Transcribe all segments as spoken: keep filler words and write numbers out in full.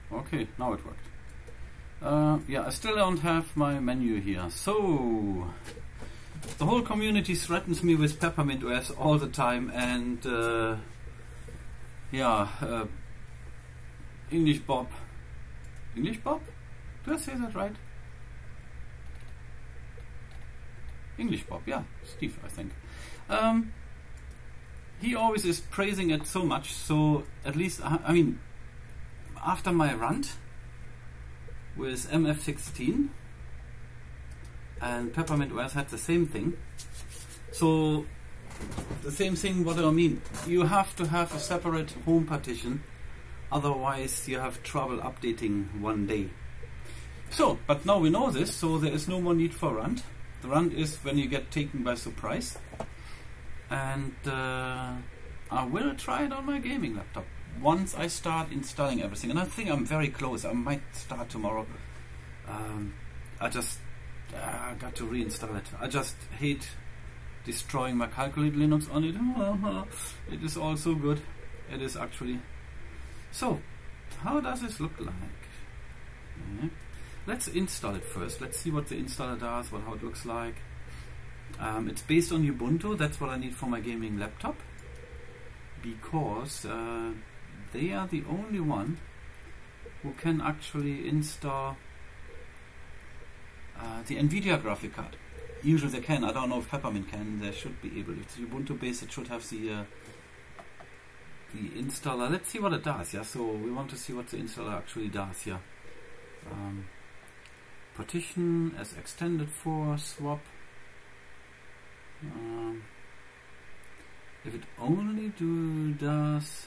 Okay, now it worked. Uh, yeah, I still don't have my menu here. So, the whole community threatens me with Peppermint O S all the time, and uh, yeah, uh, English Bob. English Bob? Do I say that right? English Bob, yeah, Steve, I think. Um, he always is praising it so much, so at least, I, I mean, after my rant with M F sixteen, and Peppermint O S had the same thing. So, the same thing, what do I mean? You have to have a separate home partition, otherwise you have trouble updating one day. So, but now we know this, so there is no more need for run. The run is when you get taken by surprise. And uh, I will try it on my gaming laptop once I start installing everything. And I think I'm very close. I might start tomorrow. Um, I just uh, got to reinstall it. I just hate destroying my Calculate Linux on it. It is all so good. It is actually. So, how does this look like? Yeah. Let's install it first. Let's see what the installer does, what how it looks like. Um, it's based on Ubuntu. That's what I need for my gaming laptop, because uh, they are the only one who can actually install uh, the NVIDIA graphic card. Usually they can. I don't know if Peppermint can. They should be able. If it's Ubuntu based, it should have the uh, the installer. Let's see what it does. Yeah. So we want to see what the installer actually does. Yeah. Um, partition as extended for swap. Um, if it only do does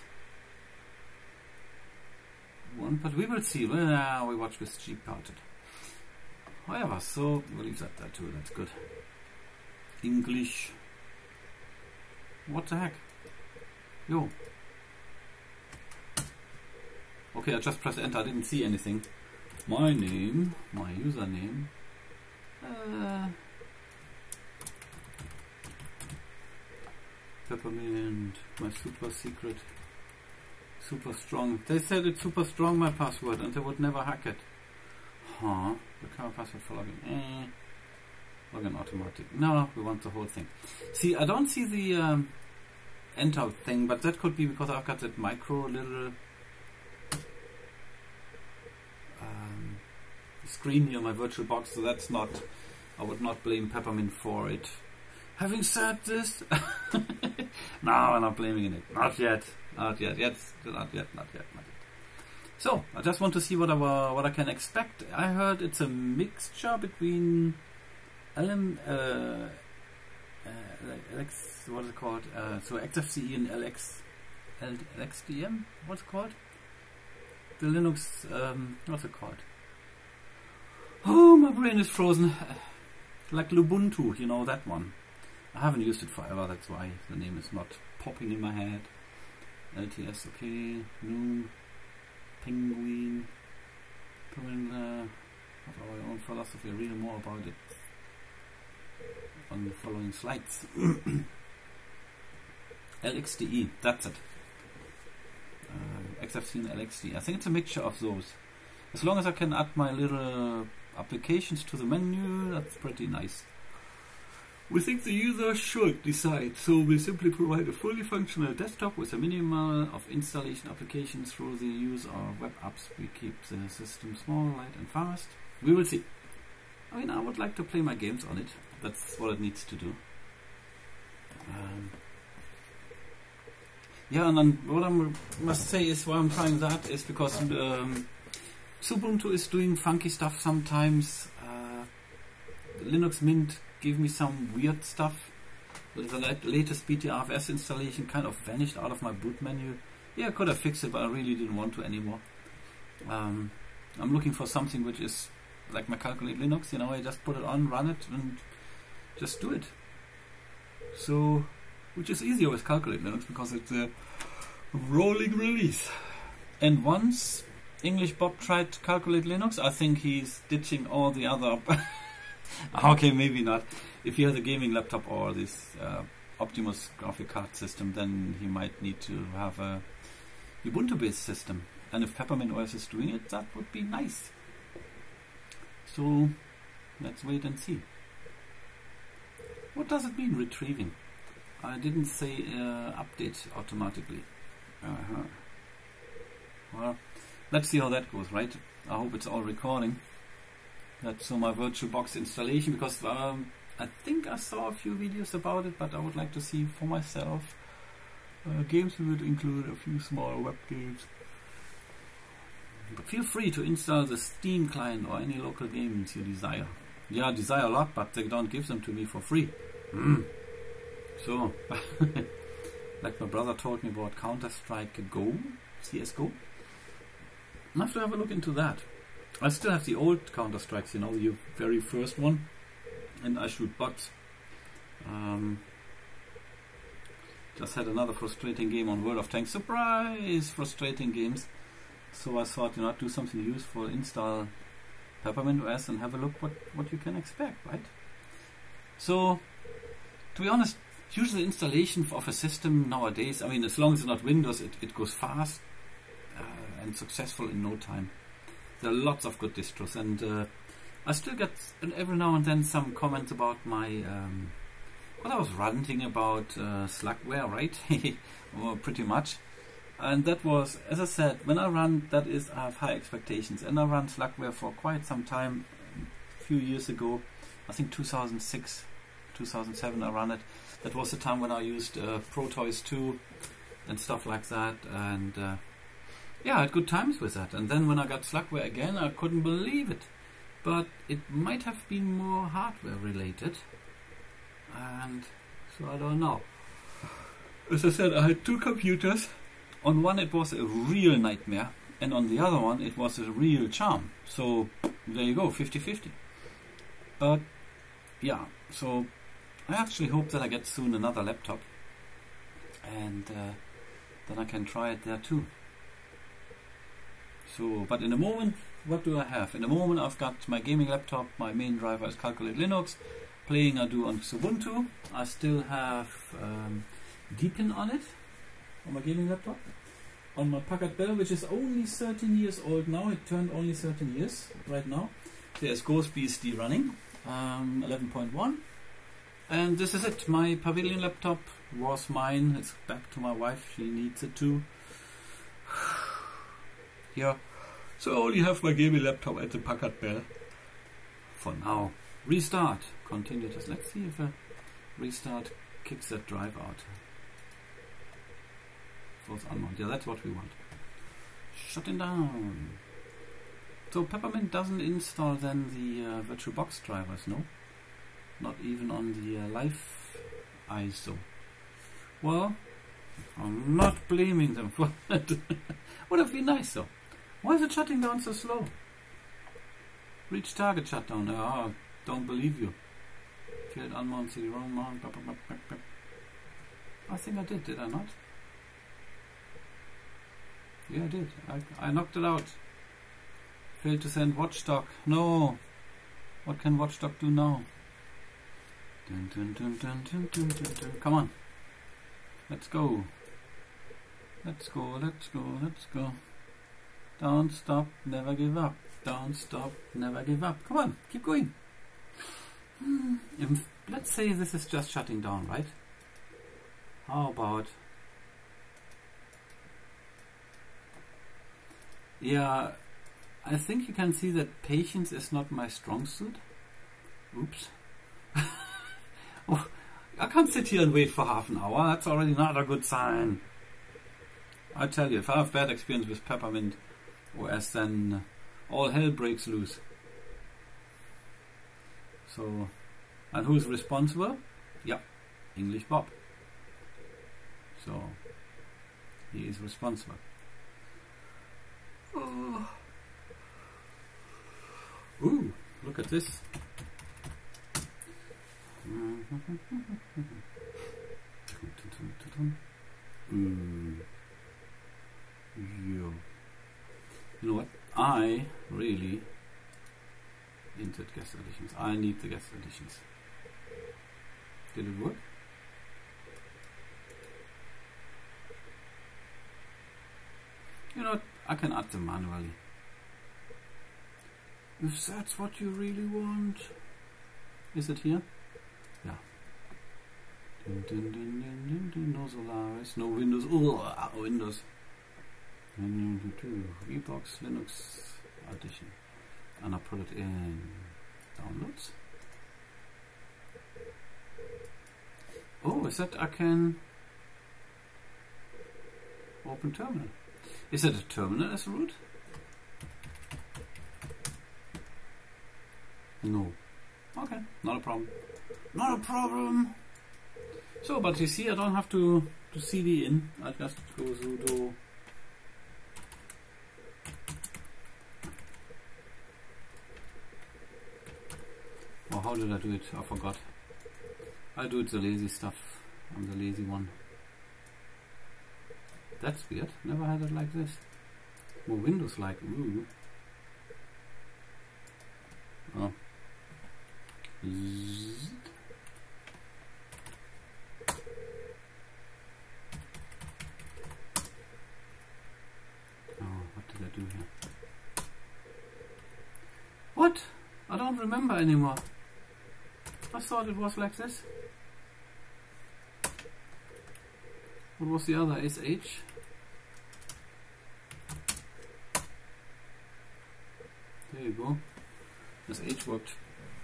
one, but we will see. Well, we watch with G parted. However, so we'll leave that there too. That's good. English. What the heck? Yo. Okay, I just pressed enter. I didn't see anything. My name, my username. Uh, Peppermint, my super secret, super strong. They said it's super strong, my password, and they would never hack it. Huh? The current password for login. Eh. Login automatic. No, we want the whole thing. See, I don't see the um, enter thing, but that could be because I've got that micro little um, screen here, my virtual box, so that's not, I would not blame Peppermint for it. Having said this, no, I'm not blaming it. Not yet. Not yet. Yet. Not yet. Not yet. Not yet. So I just want to see what I what I can expect. I heard it's a mixture between L M, uh, uh, L X. What is it called? Uh, so X F C E and L X, L X D M. What's it called? The Linux. Um, what's it called? Oh, my brain is frozen. Like Lubuntu, you know that one. I haven't used it forever, that's why the name is not popping in my head. L T S, okay. Noom, Penguin. Penguin, uh, have our own philosophy, read more about it on the following slides. L X D E, that's it. Uh, X F C and L X D E. I think it's a mixture of those. As long as I can add my little applications to the menu, that's pretty nice. We think the user should decide, so we simply provide a fully functional desktop with a minimal of installation applications through the use of web apps. We keep the system small, light and fast. We will see. I mean, I would like to play my games on it. That's what it needs to do. Um, yeah, and then what I must say is why I'm trying that is because um, Ubuntu is doing funky stuff sometimes. Uh, Linux Mint gave me some weird stuff. The latest B T R F S installation kind of vanished out of my boot menu. Yeah, I could have fixed it, but I really didn't want to anymore. Um, I'm looking for something which is like my Calculate Linux, you know, I just put it on, run it, and just do it. So, which is easier with Calculate Linux because it's a rolling release. And once English Bob tried to Calculate Linux, I think he's ditching all the other. Okay, maybe not. If he has a gaming laptop or this uh, Optimus graphic card system, then he might need to have a Ubuntu-based system. and if Peppermint O S is doing it, that would be nice. So let's wait and see. What does it mean, retrieving? I didn't say uh, update automatically. Uh-huh. Well, let's see how that goes, right? I hope it's all recording. That's so my VirtualBox installation, because um, I think I saw a few videos about it, but I would like to see for myself. Uh, games would include a few small web games. But feel free to install the Steam client or any local games you desire. Yeah, I desire a lot, but they don't give them to me for free. Mm. So, like my brother told me about Counter-Strike Go, C S G O. I have to have a look into that. I still have the old Counter-Strikes, you know, the very first one, and I shoot bots. Um, just had another frustrating game on World of Tanks. Surprise! Frustrating games. So I thought, you know, do something useful, install Peppermint O S and have a look what, what you can expect, right? So, to be honest, usually installation of a system nowadays, I mean, as long as it's not Windows, it, it goes fast uh, and successful in no time. There are lots of good distros, and uh, I still get every now and then some comments about my, um, what I was ranting about uh, Slugware, right? Well, pretty much. And that was, as I said, when I run, that is, I have high expectations, and I ran Slugware for quite some time, a few years ago, I think two thousand six, two thousand seven I ran it. That was the time when I used uh, Protoss two and stuff like that, and uh, yeah, I had good times with that. And then when I got Slugware again, I couldn't believe it. But it might have been more hardware related, and so I don't know. As I said, I had two computers. On one it was a real nightmare, and on the other one it was a real charm. So there you go, fifty fifty. But yeah, so I actually hope that I get soon another laptop, and uh, then I can try it there too. So, but in the moment, what do I have? In the moment I've got my gaming laptop, my main driver is Calculate Linux, playing I do on Ubuntu. I still have um, Deepin on it, on my gaming laptop. On my Packard Bell, which is only thirteen years old now, it turned only thirteen years right now. There's GhostBSD running, um, eleven point one. And this is it. My Pavilion laptop was mine. It's back to my wife. She needs it too. Yeah. So I only have my gaming laptop at the Packard Bell for now. Restart. Continue this. Let's see if a restart kicks that drive out. Force unmount. Yeah, that's what we want. Shutting down. So Peppermint doesn't install then the uh, VirtualBox drivers, no? Not even on the uh, live I S O. Well, I'm not blaming them for that. Would have been nice though. Why is it shutting down so slow? Reach target shutdown. Oh, don't believe you. Failed unmount C D ROM mount. I think I did, did I not? Yeah, I did. I, I knocked it out. Failed to send watchdog. No. What can watchdog do now? Dun, dun, dun, dun, dun, dun, dun, dun. Come on. Let's go. Let's go, let's go, let's go. Don't stop, never give up. Don't stop, never give up. Come on, keep going. Hmm. If, let's say this is just shutting down, right? How about... Yeah, I think you can see that patience is not my strong suit. Oops. Oh, I can't sit here and wait for half an hour. That's already not a good sign. I tell you, if I have bad experience with Peppermint O S, then all hell breaks loose. So, and who's responsible? Yeah, English Bob. So, he is responsible. Oh. Ooh, look at this. Mm. You. You know what? I really insert guest editions. I need the guest editions. Did it work? You know, I can add them manually. If that's what you really want. Is it here? Yeah. Dun, dun, dun, dun, dun, dun. No Solaris, no Windows. Oh, Windows. VBox Linux Edition. And I put it in downloads. Oh, is that I can open terminal? Is that a terminal as a root? No. Okay, not a problem. Not a problem. So, but you see, I don't have to to C D in. I just go sudo. Oh, how did I do it? I forgot. I do it the lazy stuff. I'm the lazy one. That's weird. Never had it like this. More Windows like. Ooh. Oh. Zzz. Oh, what did I do here? What? I don't remember anymore. I thought it was like this. What was the other? S H? There you go. S H worked.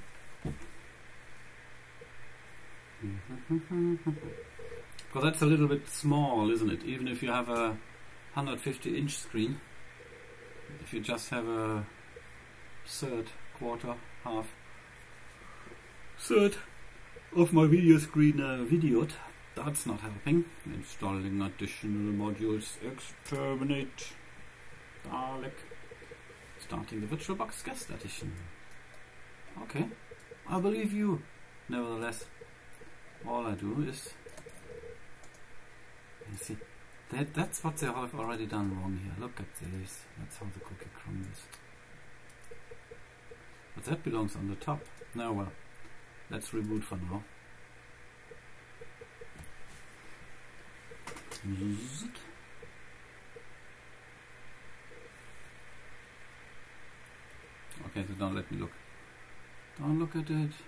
Because that's a little bit small, isn't it? Even if you have a one hundred fifty inch screen, if you just have a third, quarter, half, third of my video screen uh, videoed, that's not helping. Installing additional modules, exterminate, Dalek, starting the VirtualBox Guest Edition. Okay, I believe you. Nevertheless, all I do is, you see, that that's what they have already done wrong here. Look at this. That's how the cookie crumbles. But that belongs on the top. Now, well, let's reboot for now. Okay, so don't let me look. Don't look at it.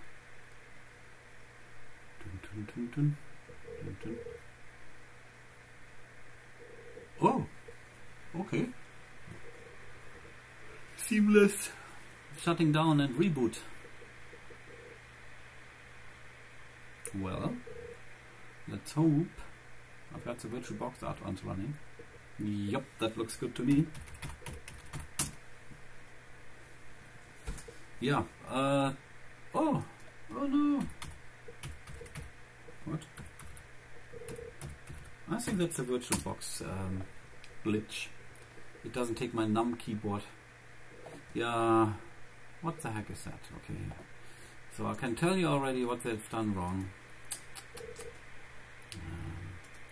Dun, dun, dun, dun. Dun, dun. Oh, okay. Seamless shutting down and reboot. Well, let's hope. I've got the VirtualBox add-ons running. Yup, that looks good to me. Yeah. Uh, oh. Oh no. What? I think that's a VirtualBox um, glitch. It doesn't take my num keyboard. Yeah. What the heck is that? Okay. So I can tell you already what they've done wrong. Um,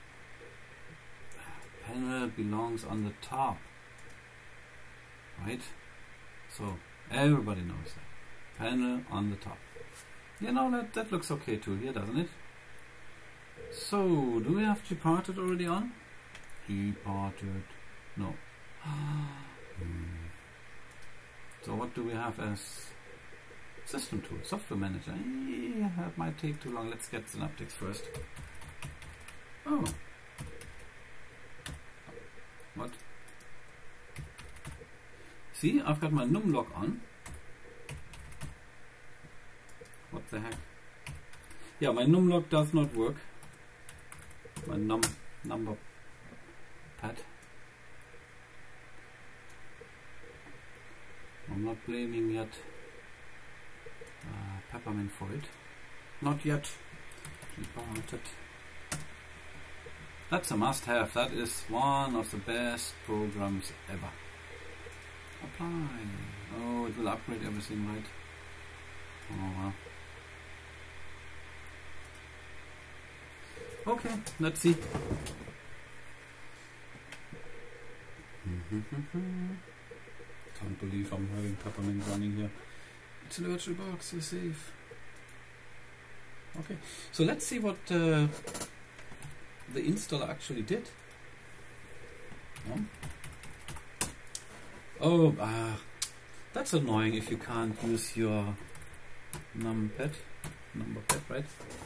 panel belongs on the top. Right? So everybody knows that. Panel on the top. You know, that, that looks okay too here, doesn't it? So, do we have Gparted already on? Gparted. No. hmm. So what do we have as system tool? Software manager. Yeah, that might take too long. Let's get Synaptics first. Oh. What? See, I've got my numlock on. What the heck? Yeah, my numlock does not work. My num number pad. I'm not blaming yet uh, Peppermint for it. Not yet. Gparted. That's a must-have. That is one of the best programs ever. Apply. Oh, it will upgrade everything, right? Oh well. Okay, let's see. Can't believe I'm having Peppermint running here. It's a VirtualBox, you're safe. Okay, so let's see what uh, the installer actually did. Um, Oh, ah, that's annoying if you can't use your numpad. Number pad, right?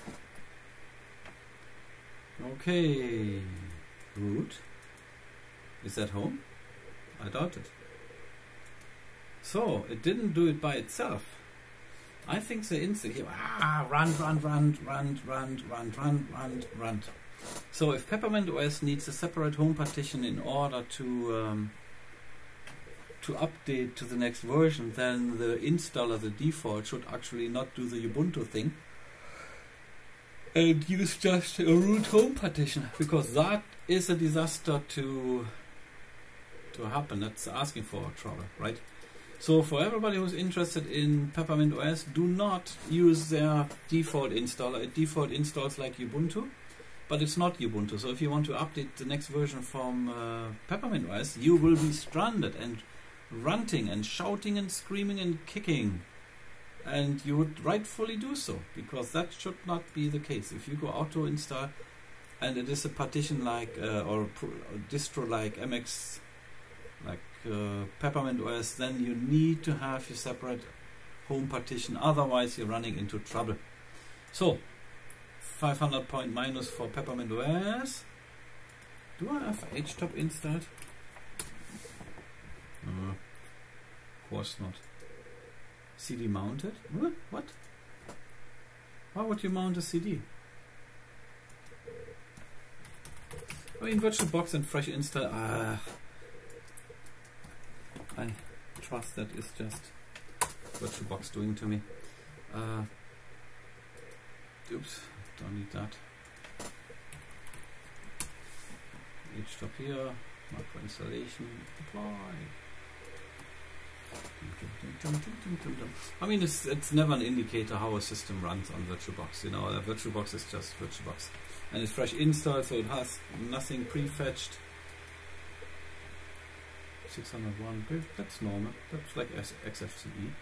Okay. Root. Is that home? I doubt it. So, it didn't do it by itself. I think the instant here, ah, run, run, run, run, run, run, run, run, run. So if Peppermint O S needs a separate home partition in order to um, to update to the next version, then the installer, the default, should actually not do the Ubuntu thing and use just a root home partition, because that is a disaster to to happen. That's asking for trouble, right? So for everybody who's interested in Peppermint O S, do not use their default installer. It default installs like Ubuntu, but it's not Ubuntu. So if you want to update the next version from uh, Peppermint O S, you will be stranded and ranting and shouting and screaming and kicking. And you would rightfully do so, because that should not be the case. If you go auto install and it is a partition like uh, or a distro like M X, like uh, Peppermint O S, then you need to have your separate home partition, otherwise you're running into trouble. So five hundred point minus for Peppermint O S. Do I have H top installed? No, of course not. C D mounted? What? What? Why would you mount a C D? I mean, VirtualBox and fresh install. Ah, I trust that is just VirtualBox doing to me. Uh, oops, don't need that. H top here, macro installation, apply. I mean, it's it's never an indicator how a system runs on VirtualBox. You know, a VirtualBox is just VirtualBox, and it's fresh install, so it has nothing prefetched. six hundred one, that's normal. That's like X F C E.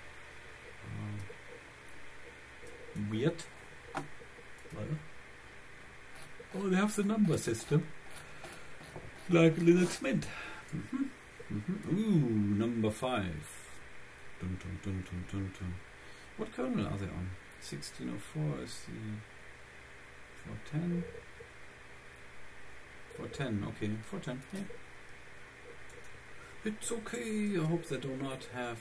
Um, weird. Well, oh, they have the number system, like Linux Mint. Mm-hmm. Mm-hmm. Ooh, number five. Dun, dun, dun, dun, dun, dun. What kernel are they on? sixteen oh four is the four ten. four ten, okay, four ten, yeah. It's okay, I hope they do not have...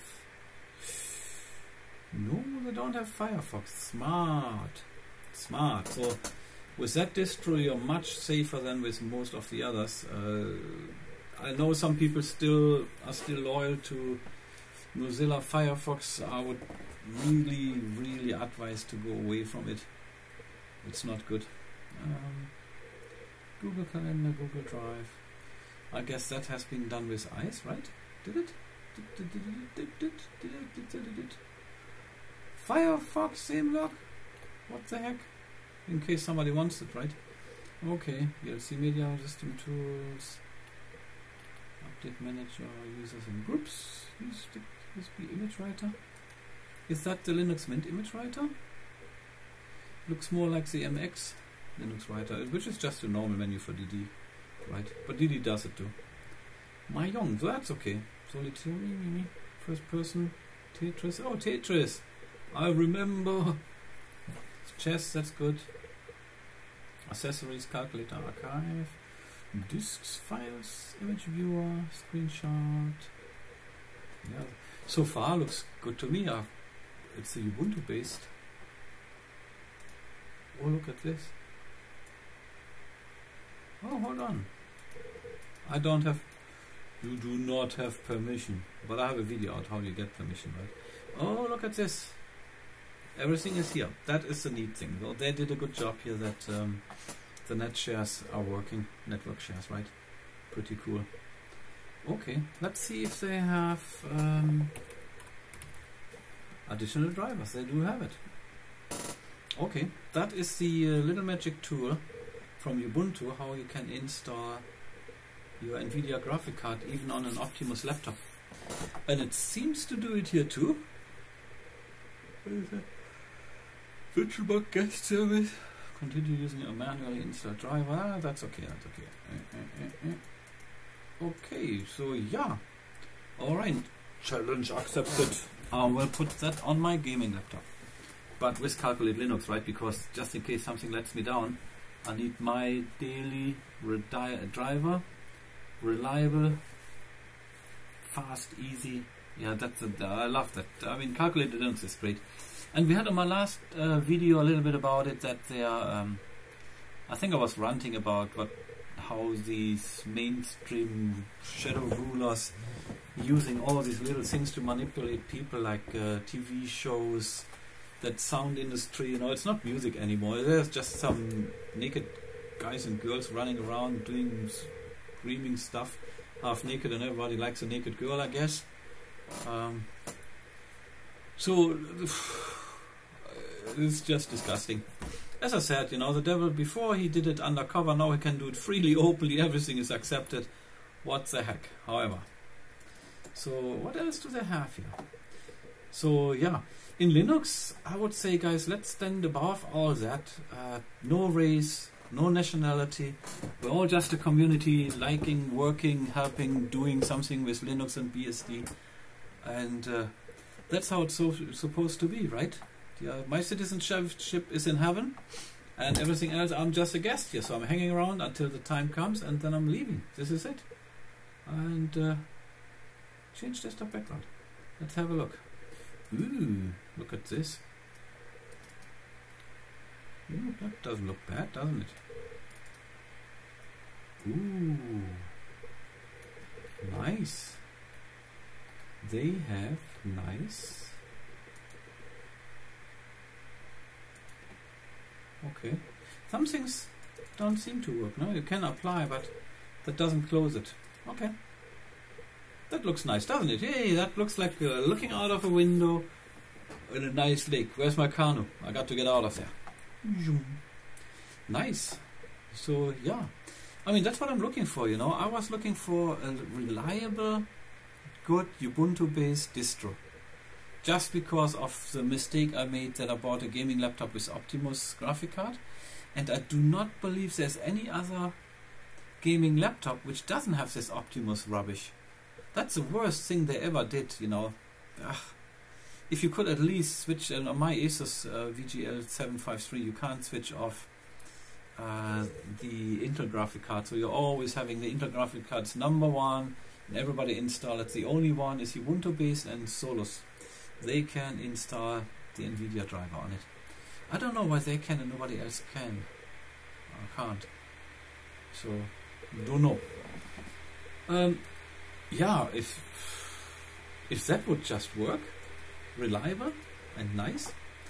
No, they don't have Firefox. Smart. Smart. So, with that distro you're much safer than with most of the others. Uh, I know some people still are still loyal to Mozilla Firefox. I would really, really advise to go away from it. It's not good. Um, Google Calendar, Google Drive. I guess that has been done with ice, right? Did it? Did, did, did, did, did, did, did, did, did. Firefox same log? What the heck? In case somebody wants it, right? Okay, V L C Media System Tools. Update Manager, users and groups. Use the U S B image writer. Is that the Linux Mint image writer? Looks more like the M X Linux writer, which is just a normal menu for D D, right? But D D does it too. Mahjong, so that's okay. Solitaire, first person, Tetris. Oh, Tetris! I remember. Chess, that's good. Accessories, calculator, archive. Disks, files, image viewer, screenshot. Yeah, so far looks good to me. Uh, it's the Ubuntu based. Oh, look at this. Oh, hold on. I don't have. You do not have permission. But I have a video out how you get permission, right? Oh, look at this. Everything is here. That is the neat thing. Well, they did a good job here that um, the net shares are working. Network shares, right? Pretty cool. Okay, let's see if they have um, additional drivers. They do have it. Okay, that is the uh, little magic tool from Ubuntu, how you can install your NVIDIA graphic card even on an Optimus laptop. And it seems to do it here too. What is that? VirtualBox guest service. Continue using a manually installed driver. Ah, that's okay, that's okay. Uh, uh, uh, uh. Okay, so yeah. Alright, challenge accepted. I will put that on my gaming laptop. But with Calculate Linux, right? Because just in case something lets me down, I need my daily redi- driver, reliable, fast, easy. Yeah, that's a, I love that. I mean, Calculate Linux is great. And we had on my last uh, video a little bit about it, that they are, um, I think I was ranting about what how these mainstream shadow rulers using all these little things to manipulate people, like uh, T V shows, that sound industry, you know, it's not music anymore. There's just some naked guys and girls running around doing screaming stuff, half naked, and everybody likes a naked girl, I guess. Um, so it's just disgusting. As I said, you know, the devil, before he did it undercover, now he can do it freely, openly, everything is accepted. What the heck, however. So what else do they have here? So yeah, in Linux, I would say, guys, let's stand above all that. Uh, no race, no nationality. We're all just a community liking, working, helping, doing something with Linux and B S D. And uh, that's how it's so supposed to be, right? Yeah, my citizenship is in heaven, and everything else, I'm just a guest here. So I'm hanging around until the time comes, and then I'm leaving. This is it. And uh, change desktop background. Let's have a look. Ooh, look at this. Ooh, that doesn't look bad, doesn't it? Ooh, nice. They have nice. Okay. Some things don't seem to work. No, you can apply, but that doesn't close it. Okay. That looks nice, doesn't it? Hey, that looks like uh, looking out of a window in a nice lake. Where's my canoe? I got to get out of there. Nice. So, yeah. I mean, that's what I'm looking for, you know. I was looking for a reliable, good Ubuntu-based distro. Just because of the mistake I made that I bought a gaming laptop with Optimus graphic card. And I do not believe there's any other gaming laptop which doesn't have this Optimus rubbish. That's the worst thing they ever did, you know. Ugh. If you could at least switch, uh, on my Asus uh, V G L seven fifty-three, you can't switch off uh, the Intel graphic card. So you're always having the Intel graphic cards number one, and everybody install it. The only one is Ubuntu based and Solus. They can install the NVIDIA driver on it. I don't know why they can and nobody else can. I can't. So, don't know. Um, yeah, if if that would just work, reliable and nice,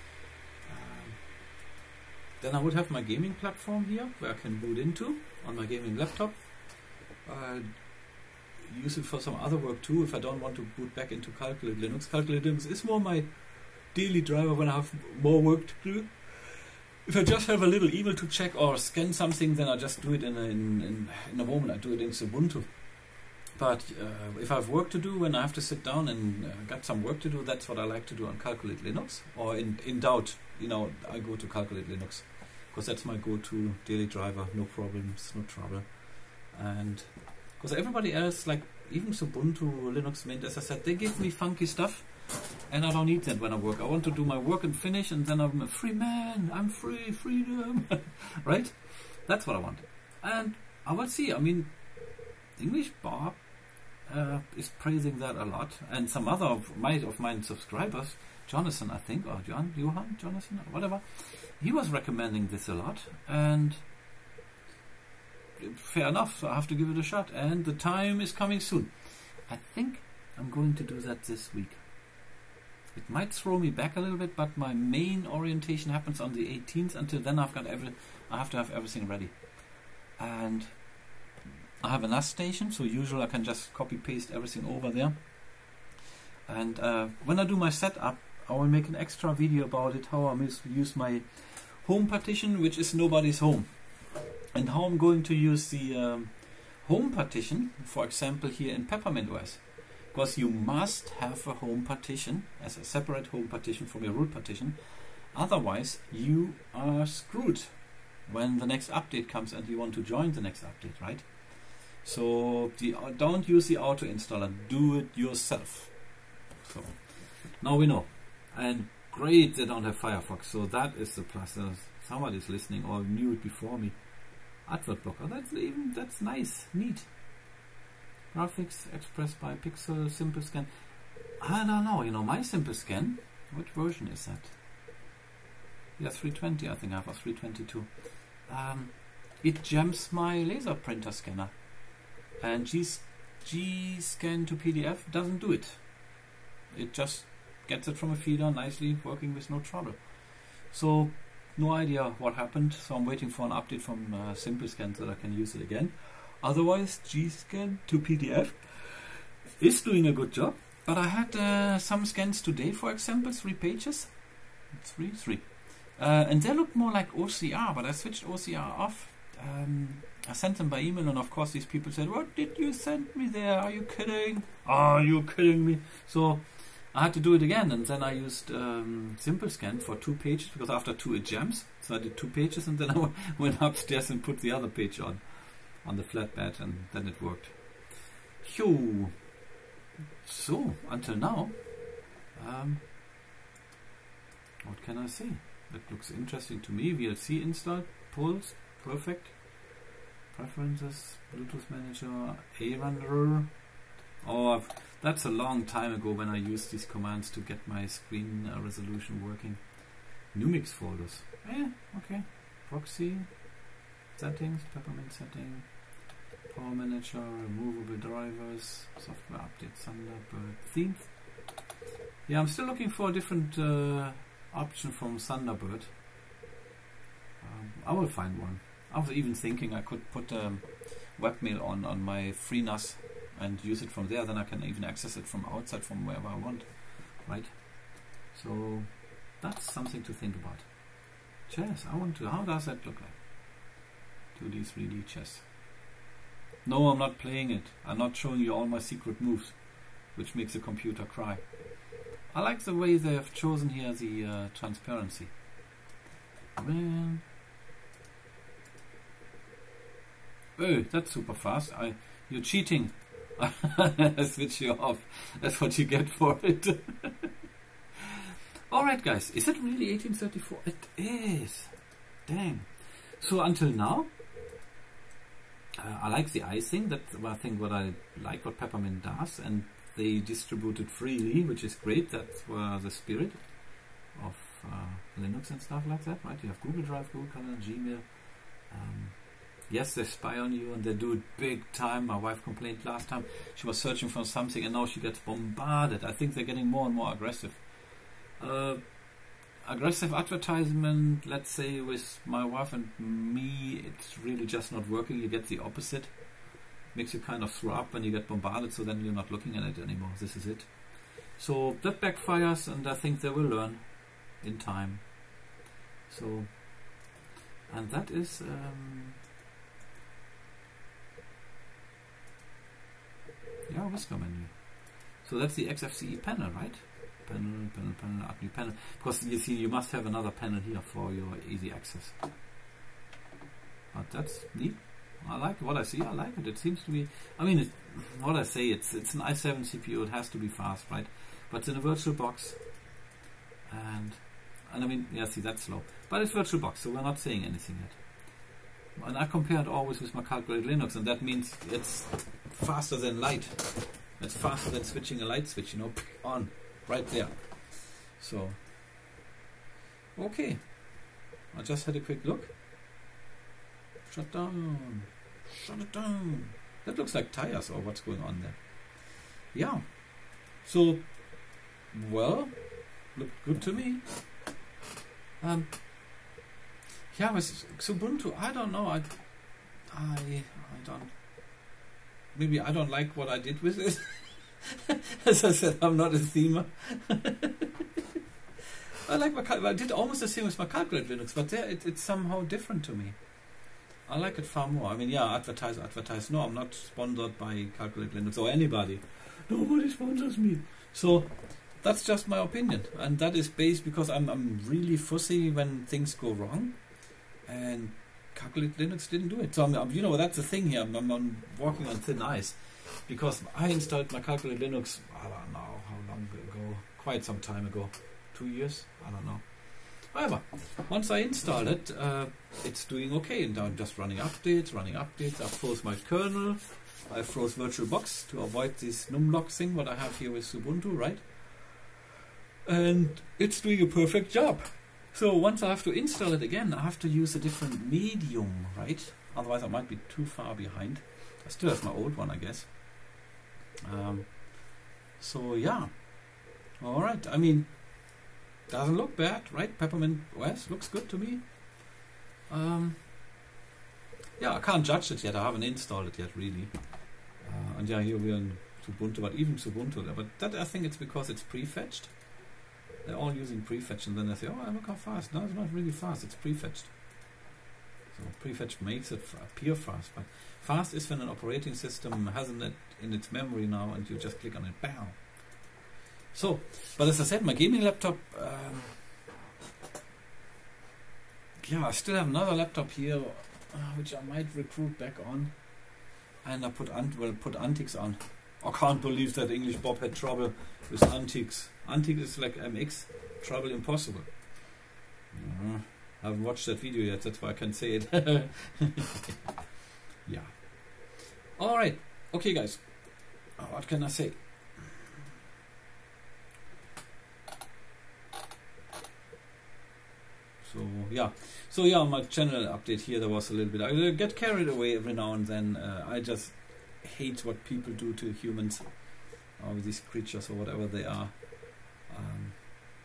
um, then I would have my gaming platform here where I can boot into on my gaming laptop. Uh, use it for some other work too if I don't want to boot back into Calculate Linux. Calculate Linux is more my daily driver when I have more work to do. If I just have a little email to check or scan something, then I just do it in a, in, in, in a moment. I do it in Ubuntu. But uh, if I have work to do and I have to sit down and uh, got some work to do, that's what I like to do on Calculate Linux. Or in, in doubt, you know, I go to Calculate Linux because that's my go-to daily driver. No problems, no trouble. And because everybody else, like even Ubuntu, Linux Mint, as I said, they give me funky stuff, and I don't need that when I work. I want to do my work and finish, and then I'm a free man. I'm free, freedom, right? That's what I want. And I will see. I mean, English Bob uh, is praising that a lot, and some other of my of my subscribers, Jonathan, I think, or John, Johan, Jonathan, or whatever, he was recommending this a lot, and fair enough, so I have to give it a shot, and the time is coming soon. I think I'm going to do that this week. It might throw me back a little bit, but my main orientation happens on the eighteenth. Until then, I've got every, I have to have everything ready, and I have a N A S station, so usually I can just copy paste everything over there. And uh, when I do my setup, I will make an extra video about it, how I use my home partition, which is nobody's home. And how I'm going to use the um, home partition, for example, here in Peppermint O S. Because you must have a home partition, as a separate home partition from your root partition. Otherwise, you are screwed when the next update comes and you want to join the next update, right? So the, don't use the auto installer, do it yourself. So now we know. And great, they don't have Firefox, so that is the plus. Uh, somebody's listening or knew it before me. Advert blocker, that's even that's nice, neat. Graphics expressed by Pixel, Simple Scan. I don't know, you know, my Simple Scan, which version is that? Yeah, three twenty, I think I have a three twenty-two. Um, it jams my laser printer scanner. And G, G-Scan to P D F doesn't do it. It just gets it from a feeder nicely, working with no trouble. So, no idea what happened, so I'm waiting for an update from uh, Simple Scan so that I can use it again. Otherwise, G-Scan to P D F is doing a good job. But I had uh, some scans today, for example, three pages. Three? Three. Uh, and they looked more like O C R, but I switched O C R off. Um, I sent them by email, and of course these people said, "What did you send me there? Are you kidding? Are you kidding me?" So I had to do it again, and then I used um, Simple Scan for two pages, because after two it jams. So I did two pages, and then I went upstairs and put the other page on, on the flatbed, and then it worked. Phew. So, until now, um, what can I say? That looks interesting to me. V L C installed, Pulse, perfect. Preferences, Bluetooth Manager, A Renderer. Oh, I've, that's a long time ago when I used these commands to get my screen uh, resolution working. Numix folders. Eh, okay. Proxy, settings, Peppermint setting, Power Manager, removable drivers, software update, Thunderbird, themes. Yeah, I'm still looking for a different uh, option from Thunderbird. Um, I will find one. I was even thinking I could put um, webmail on, on my FreeNAS and use it from there, then I can even access it from outside, from wherever I want, right? So that's something to think about. Chess, I want to, how does that look like? two D, three D chess. No, I'm not playing it. I'm not showing you all my secret moves, which makes the computer cry. I like the way they have chosen here the uh, transparency. Man. Oh, that's super fast. I, you're cheating. I switch you off. That's what you get for it. Alright guys, is it really eighteen thirty-four? It is. Dang. So until now, uh, I like the icing. That's I think what I like what Peppermint does, and they distribute it freely, which is great. That's uh, the spirit of uh, Linux and stuff like that, right? You have Google Drive, Google Calendar, Gmail. Um, yes, they spy on you and they do it big time. My wife complained last time she was searching for something and now she gets bombarded. I think they're getting more and more aggressive. Uh, aggressive advertisement, let's say with my wife and me, it's really just not working. You get the opposite. Makes you kind of throw up when you get bombarded, so then you're not looking at it anymore. This is it. So that backfires, and I think they will learn in time. So, and that is um, yeah, Whisker menu. So that's the X F C E panel, right? Panel, panel, panel, add new panel. Because you see, you must have another panel here for your easy access. But that's neat. I like what I see. I like it. It seems to be. I mean, it, what I say, it's it's an i seven C P U. It has to be fast, right? But it's in a virtual box, and and I mean, yeah, see, that's slow. But it's virtual box, so we're not saying anything yet. And I compare it always with my calculated Linux, and that means it's faster than light. It's faster than switching a light switch, you know, on right there. So, okay. I just had a quick look. Shut down. Shut it down. That looks like tires or what's going on there. Yeah. So, well, looked good to me. Um, yeah, with Xubuntu, I don't know. I, I, I don't. Maybe I don't like what I did with it. As I said, I'm not a themer. I like my. I did almost the same with my calculated Linux, but there it, it's somehow different to me. I like it far more. I mean, yeah, advertise, advertise. No, I'm not sponsored by Calculate Linux or anybody. Nobody sponsors me. So that's just my opinion, and that is based because I'm I'm really fussy when things go wrong, and Calculate Linux didn't do it. So I'm, I'm, you know, that's the thing here. I'm, I'm walking on thin ice because I installed my Calculate Linux. I don't know how long ago. Quite some time ago. Two years. I don't know. However, once I installed it, uh, it's doing okay, and I'm just running updates, running updates. I froze my kernel. I froze VirtualBox to avoid this numlock thing what I have here with Ubuntu, right? And it's doing a perfect job. So once I have to install it again, I have to use a different medium, right? Otherwise I might be too far behind. I still have my old one, I guess. Um, so yeah. Alright, I mean, doesn't look bad, right? Peppermint O S looks good to me. Um, yeah, I can't judge it yet. I haven't installed it yet, really. Uh, and yeah, here we're in Ubuntu, but even Ubuntu. But that, I think it's because it's prefetched. They're all using prefetch, and then they say, oh, look how fast. No, it's not really fast. It's prefetched. So prefetch makes it appear fast. But fast is when an operating system has it in its memory now, and you just click on it, bam. So, but as I said, my gaming laptop, um, yeah, I still have another laptop here, uh, which I might recruit back on, and I put Ant well put Antix on. I can't believe that English Bob had trouble with Antix. Antix is like M X, trouble impossible. Uh, I haven't watched that video yet, that's why I can say it. Yeah. All right, okay, guys. Uh, what can I say? So yeah, so yeah, on my channel update here, there was a little bit. I get carried away every now and then. Uh, I just hate what people do to humans, or these creatures, or whatever they are. Um,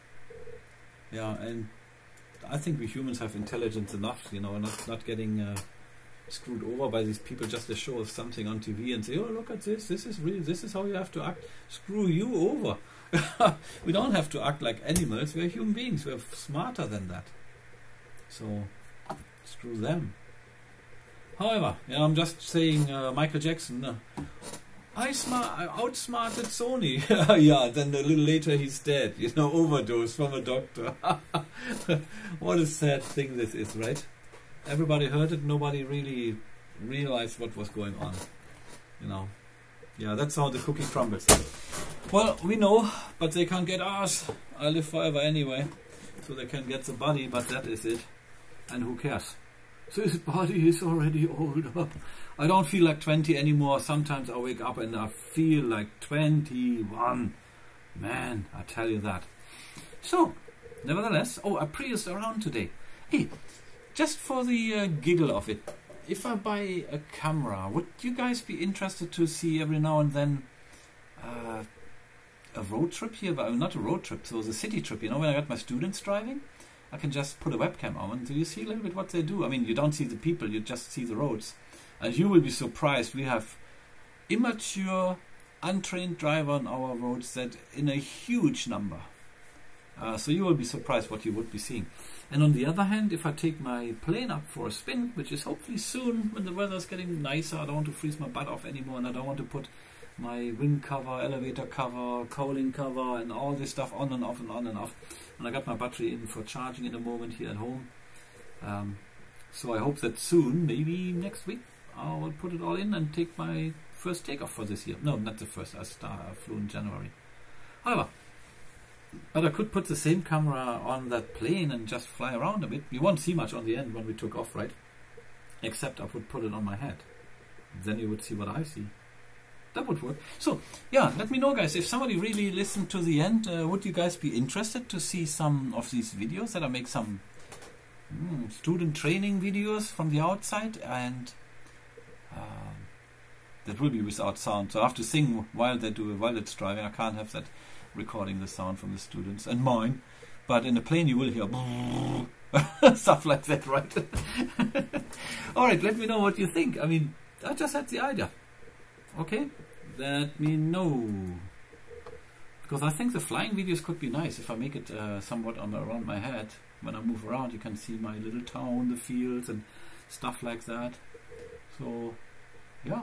yeah, and I think we humans have intelligence enough, you know, not not getting uh, screwed over by these people just to show us something on T V and say, oh, look at this, this is real, this is how you have to act. Screw you over. We don't have to act like animals. We're human beings. We're smarter than that. So, screw them. However, you know, I'm just saying, uh, Michael Jackson, uh, I, smart, I outsmarted Sony. Yeah, then a little later he's dead. You know, overdose from a doctor. What a sad thing this is, right? Everybody heard it, nobody really realized what was going on. You know, yeah, that's how the cookie crumbles. Well, we know, but they can't get us. I live forever anyway, so they can get the body, but that is it. And who cares? This body is already older. I don't feel like twenty anymore. Sometimes I wake up and I feel like twenty-one. Man, I tell you that. So, nevertheless, oh, I pre-used around today. Hey, just for the uh, giggle of it, if I buy a camera, would you guys be interested to see every now and then uh, a road trip here? Well, not a road trip, so the city trip, you know, when I got my students driving? I can just put a webcam on. Do you see a little bit what they do? I mean, you don't see the people, you just see the roads. And you will be surprised. We have immature, untrained driver on our roads that in a huge number. Uh, so you will be surprised what you would be seeing. And on the other hand, if I take my plane up for a spin, which is hopefully soon when the weather is getting nicer, I don't want to freeze my butt off anymore, and I don't want to put my wing cover, elevator cover, cowling cover, and all this stuff on and off and on and off. And I got my battery in for charging in a moment here at home. Um, so I hope that soon, maybe next week, I'll put it all in and take my first takeoff for this year. No, not the first. I, start, I flew in January. However, but I could put the same camera on that plane and just fly around a bit. You won't see much on the end when we took off, right? Except I would put it on my head. Then you would see what I see. That would work. So, yeah, let me know, guys. If somebody really listened to the end, uh, would you guys be interested to see some of these videos that I make some mm, student training videos from the outside? And uh, that will be without sound. So I have to sing while they do while it's driving. I can't have that recording the sound from the students and mine. But in the plane you will hear stuff like that, right? Alright, let me know what you think. I mean, I just had the idea. Okay, let me know. Because I think the flying videos could be nice if I make it uh, somewhat on, around my head. When I move around, you can see my little town, the fields, and stuff like that. So, yeah.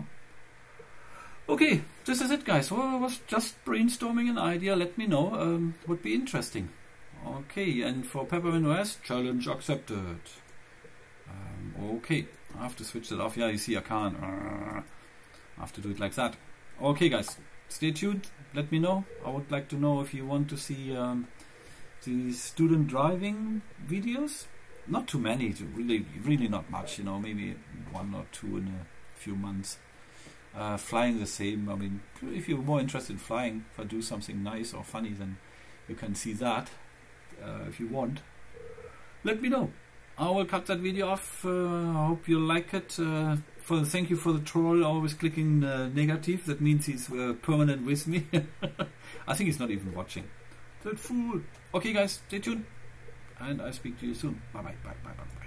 Okay, this is it, guys. Well, I was just brainstorming an idea. Let me know. Um, would be interesting. Okay, and for Peppermint O S, challenge accepted. Um, Okay, I have to switch that off. Yeah, you see I can't. I have to do it like that. Okay guys, stay tuned. Let me know. I would like to know if you want to see um, the student driving videos. Not too many, really, really not much. You know, maybe one or two in a few months. Uh, flying the same. I mean, if you're more interested in flying, if I do something nice or funny, then you can see that. Uh, if you want, let me know. I will cut that video off. Uh, I hope you like it. Uh, for thank you for the troll always clicking uh, negative. That means he's uh, permanent with me. I think he's not even watching. That fool. Okay, guys, stay tuned, and I speak to you soon. Bye bye. Bye bye. Bye bye.